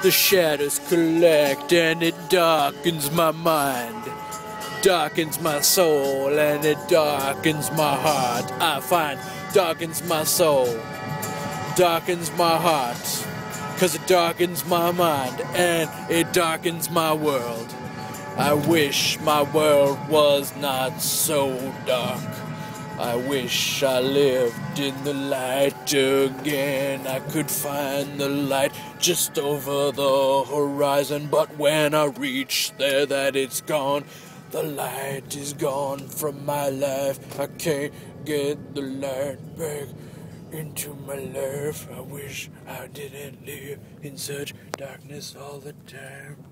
The shadows collect and it darkens my mind, darkens my soul and it darkens my heart. I find darkens my soul, darkens my heart, 'cause it darkens my mind and it darkens my world. I wish my world was not so dark. I wish I lived in the light again. I could find the light just over the horizon, but when I reach there that it's gone. The light is gone from my life. I can't get the light back into my life. I wish I didn't live in such darkness all the time.